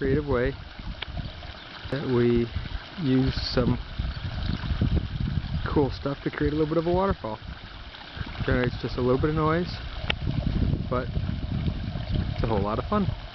creative way that we use some cool stuff to create a little bit of a waterfall. Generates just a little bit of noise, but it's a whole lot of fun.